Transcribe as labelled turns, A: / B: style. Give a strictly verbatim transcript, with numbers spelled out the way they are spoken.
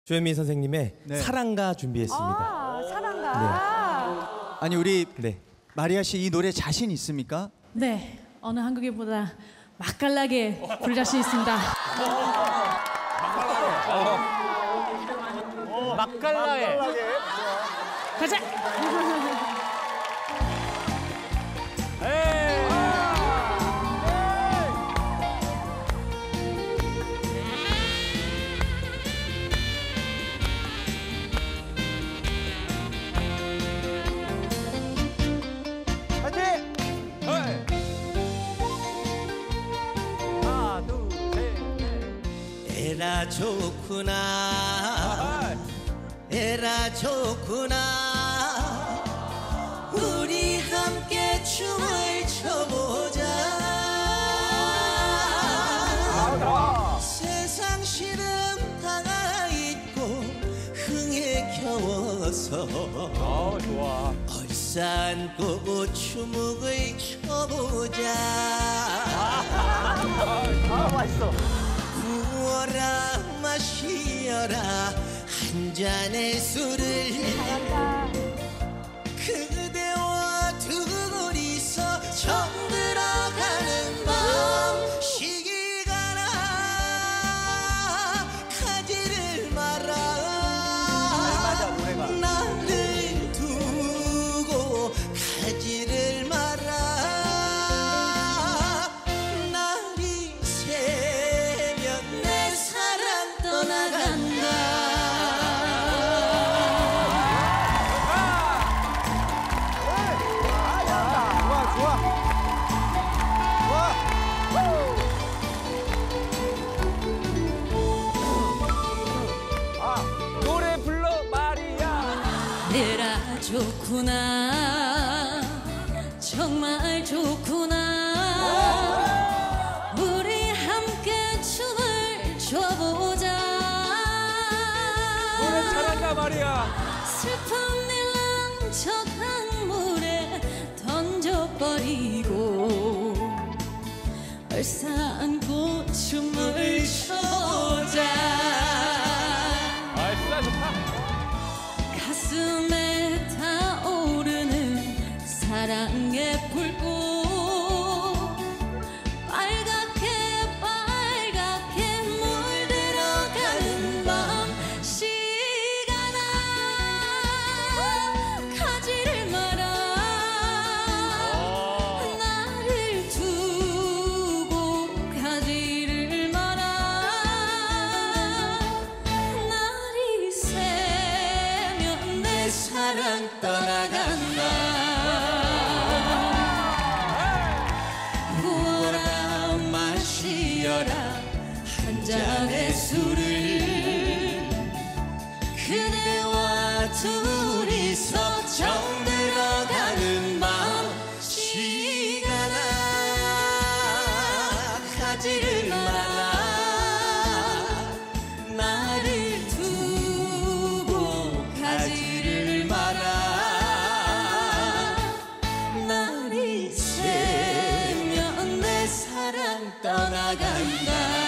A: 조현민 선생님의
B: 네.
A: 사랑가 준비했습니다.
C: 아, 사랑가.
A: 네.
B: 아니 우리
A: 네.
B: 마리아 씨 이 노래 자신 있습니까?
D: 네, 어느 한국인보다 맛깔나게 부를 자신 있습니다.
E: 맛깔나게.
D: 가자.
F: 에라 좋구나 에라 좋구나 우리 함께 춤을 춰보자 세상 시름 다가 있고 흥에 겨워서 얼싸안고 추묵을 춰보자
E: 아, 맛있어.
F: 부어라 마시어라 한 잔의 술을 그대와 둘이서 정들어가는 밤 시기가 나 가지를 마라 나를 두고 가지를 마라 날이 새면 내 사랑 떠나간다
E: 노래 불러 마리아.
D: 에라 좋구나 정말 좋구나 우리 함께 춤을 춰보자
E: 노래 잘한다 마리아.
D: 슬픈 일난 저 강물에 던져버리고 얼싸안고 춤을 춰보자
E: 아, 진짜 좋다.
D: 가슴에 타오르는 사랑의 불꽃 빨갛게 빨갛게 물들어가는 밤 시간아 가지를 마라 나를 두고 가지를 마라 날이 새면 내
F: 사랑 떠나간다 부어라 마시어라 한 잔의 술을 그대와 둘이서 정들어가는 밤 시간아 가지를 마라 나를 두고 가지를 마라 날이 새면 내 사랑 떠나간다